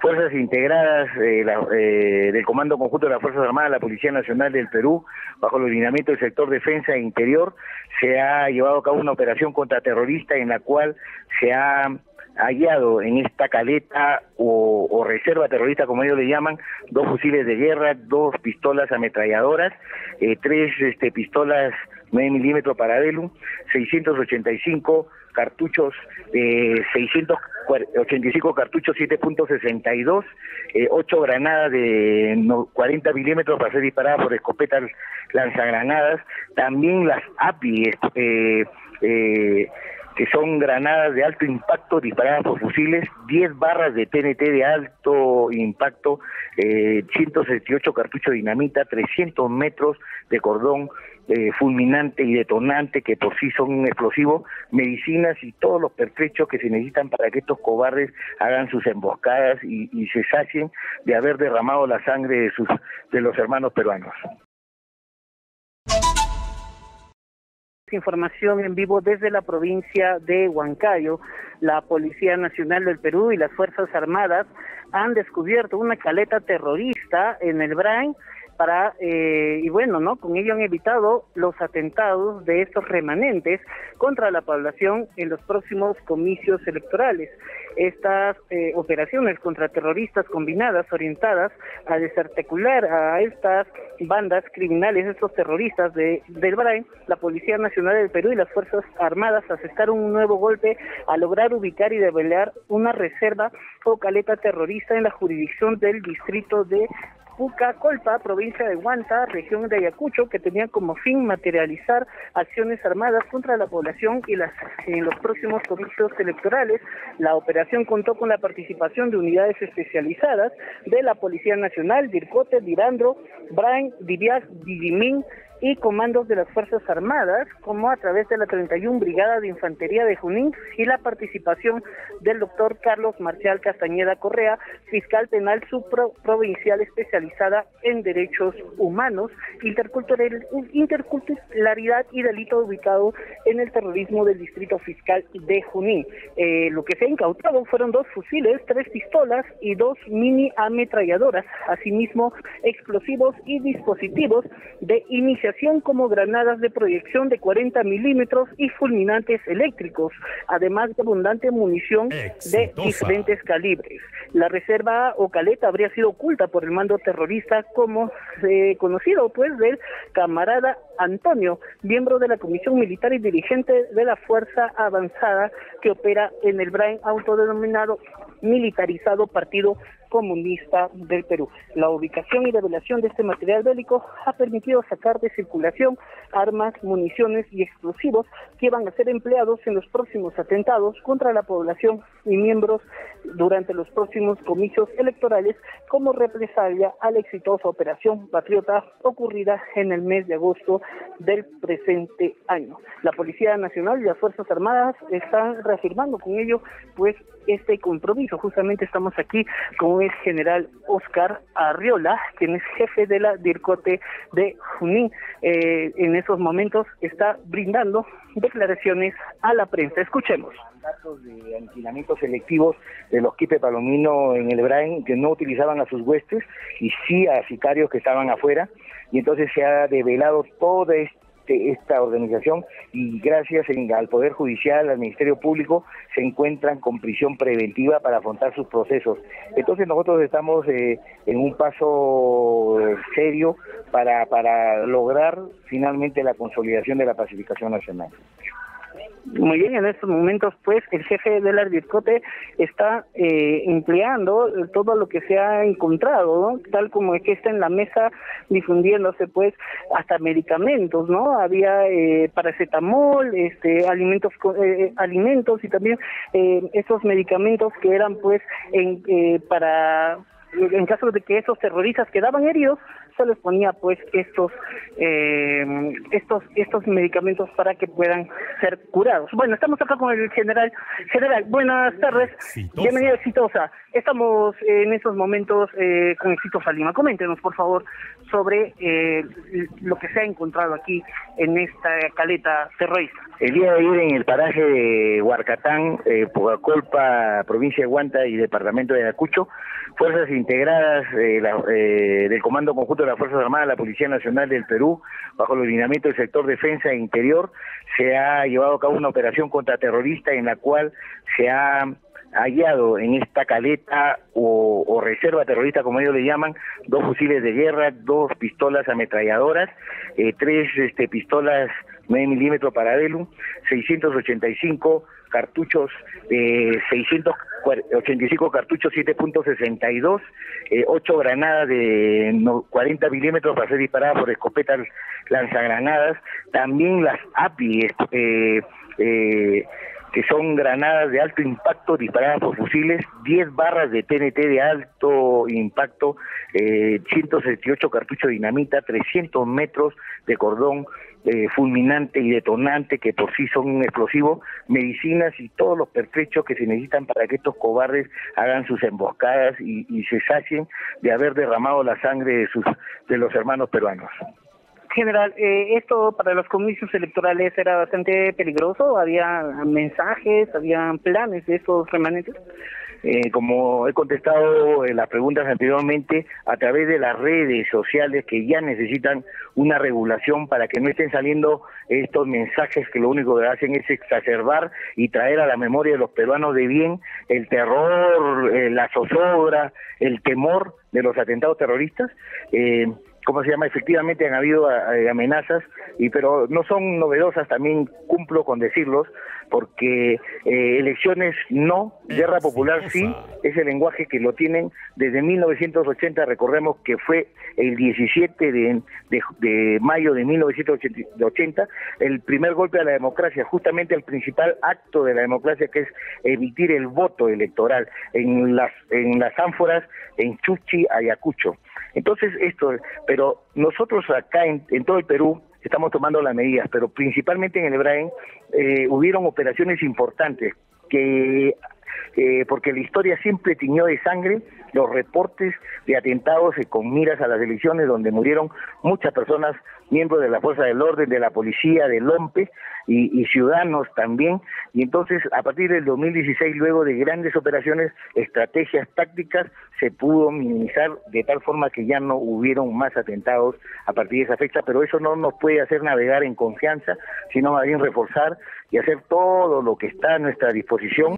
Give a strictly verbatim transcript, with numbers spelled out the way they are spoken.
fuerzas integradas eh, la, eh, del Comando Conjunto de las Fuerzas Armadas, la Policía Nacional del Perú, bajo los lineamientos del sector defensa e interior, se ha llevado a cabo una operación contraterrorista en la cual se ha hallado en esta caleta o, o reserva terrorista, como ellos le llaman, dos fusiles de guerra, dos pistolas ametralladoras, eh, tres este, pistolas nueve milímetros Parabellum, seiscientos ochenta y cinco cartuchos, eh, seiscientos ochenta y cinco cartuchos siete punto sesenta y dos, eh, ocho granadas de cuarenta milímetros para ser disparadas por escopetas lanzagranadas, también las A P I, eh, eh, que son granadas de alto impacto disparadas por fusiles, diez barras de T N T de alto impacto, eh, ciento sesenta y ocho cartuchos de dinamita, trescientos metros de cordón eh, fulminante y detonante que por sí son explosivos, medicinas y todos los pertrechos que se necesitan para que estos cobardes hagan sus emboscadas y, y se sacien de haber derramado la sangre de sus de los hermanos peruanos. Información en vivo desde la provincia de Huancayo. La Policía Nacional del Perú y las Fuerzas Armadas han descubierto una caleta terrorista en el Brain para, eh, y bueno, ¿no? Con ello han evitado los atentados de estos remanentes contra la población en los próximos comicios electorales. Estas eh, operaciones contraterroristas combinadas, orientadas a desarticular a estas bandas criminales, estos terroristas de, del Brain, la Policía Nacional del Perú y las Fuerzas Armadas asestaron un nuevo golpe a lograr ubicar y develar una reserva o caleta terrorista en la jurisdicción del distrito de Pucacolpa, provincia de Huanta, región de Ayacucho, que tenían como fin materializar acciones armadas contra la población y las en los próximos comicios electorales. La operación contó con la participación de unidades especializadas de la Policía Nacional, DIRCOTE, DIRANDRO, BRAIN, DIVIAC, DIVIMIN y comandos de las Fuerzas Armadas, como a través de la treinta y una Brigada de Infantería de Junín y la participación del doctor Carlos Marcial Castañeda Correa, fiscal penal subprovincial especializada en derechos humanos, intercultural, interculturalidad y delito ubicado en el terrorismo del distrito fiscal de Junín. Eh, lo que se ha incautado fueron dos fusiles, tres pistolas y dos mini ametralladoras, asimismo explosivos y dispositivos de iniciación como granadas de proyección de cuarenta milímetros y fulminantes eléctricos, además de abundante munición Exitosa. de diferentes calibres. La reserva o caleta habría sido oculta por el mando terrorista como eh, conocido pues del camarada Antonio, miembro de la Comisión Militar y dirigente de la Fuerza Avanzada que opera en el Brain autodenominado militarizado Partido Comunista del Perú. La ubicación y revelación de este material bélico ha permitido sacar de circulación armas, municiones y explosivos que van a ser empleados en los próximos atentados contra la población y miembros durante los próximos comicios electorales como represalia a la exitosa Operación Patriota ocurrida en el mes de agosto del presente año. La Policía Nacional y las Fuerzas Armadas están reafirmando con ello pues este compromiso. Justamente estamos aquí con el general Oscar Arriola, quien es jefe de la DIRCOTE de Junín. Eh, en esos momentos está brindando declaraciones a la prensa. Escuchemos. Datos de aniquilamientos selectivos de los Quipe Palomino en el Brain, que no utilizaban a sus huestes y sí a sicarios que estaban afuera, y entonces se ha develado toda esta esta organización y gracias en, al Poder Judicial, al Ministerio Público, se encuentran con prisión preventiva para afrontar sus procesos. Entonces nosotros estamos eh, en un paso serio para, para lograr finalmente la consolidación de la pacificación nacional. Muy bien, en estos momentos pues el jefe de la DIRCOTE está eh, empleando todo lo que se ha encontrado, ¿no? Tal como es que está en la mesa difundiéndose pues hasta medicamentos, ¿no? Había eh, paracetamol, este alimentos eh, alimentos y también eh, esos medicamentos que eran pues en, eh, para en caso de que esos terroristas quedaban heridos, se les ponía pues estos eh, estos estos medicamentos para que puedan ser curados. Bueno, estamos acá con el general. General, buenas tardes. Exitosa. Bienvenido, Exitosa. Estamos en estos momentos eh, con Exitosa Lima. Coméntenos, por favor, sobre eh, lo que se ha encontrado aquí en esta caleta terrorista. El día de ayer en el paraje de Huarcatán, eh, Pugacolpa, provincia de Huanta y departamento de Ayacucho, fuerzas integradas eh, la, eh, del Comando Conjunto de las Fuerzas Armadas, la Policía Nacional del Perú, bajo los lineamientos del sector defensa e interior, se ha llevado a cabo una operación contraterrorista en la cual se ha hallado en esta caleta o, o reserva terrorista, como ellos le llaman, dos fusiles de guerra, dos pistolas ametralladoras, eh, tres este, pistolas nueve milímetros Parabellum, seiscientos ochenta y cinco cartuchos, eh, seiscientos ochenta y cinco cartuchos siete punto sesenta y dos, eh, ocho granadas de cuarenta milímetros para ser disparadas por escopetas lanzagranadas, también las A P I, eh, eh, que son granadas de alto impacto disparadas por fusiles, diez barras de T N T de alto impacto, eh, ciento setenta y ocho cartuchos de dinamita, trescientos metros de cordón eh, fulminante y detonante que por sí son un explosivo, medicinas y todos los pertrechos que se necesitan para que estos cobardes hagan sus emboscadas y, y se sacien de haber derramado la sangre de sus de los hermanos peruanos. General, eh, esto para los comicios electorales era bastante peligroso, había mensajes, había planes de estos remanentes. Eh, como he contestado en las preguntas anteriormente, a través de las redes sociales que ya necesitan una regulación para que no estén saliendo estos mensajes que lo único que hacen es exacerbar y traer a la memoria de los peruanos de bien el terror, eh, la zozobra, el temor de los atentados terroristas. Eh, ¿Cómo se llama? Efectivamente han habido eh, amenazas, y pero no son novedosas, también cumplo con decirlos, porque eh, elecciones no, guerra popular sí, es el lenguaje que lo tienen desde mil novecientos ochenta, recordemos que fue el diecisiete de, de, de mayo de mil novecientos ochenta, el primer golpe a la democracia, justamente el principal acto de la democracia, que es emitir el voto electoral en las, en las ánforas en Chuchi, Ayacucho. Entonces esto, pero nosotros acá en, en todo el Perú estamos tomando las medidas, pero principalmente en el Brain eh, hubieron operaciones importantes que eh, porque la historia siempre tiñó de sangre los reportes de atentados eh, con miras a las elecciones donde murieron muchas personas, miembros de la fuerza del orden, de la policía, del OMPE y, y ciudadanos también, y entonces a partir del dos mil dieciséis, luego de grandes operaciones, estrategias tácticas, se pudo minimizar de tal forma que ya no hubieron más atentados a partir de esa fecha, pero eso no nos puede hacer navegar en confianza, sino más bien reforzar y hacer todo lo que está a nuestra disposición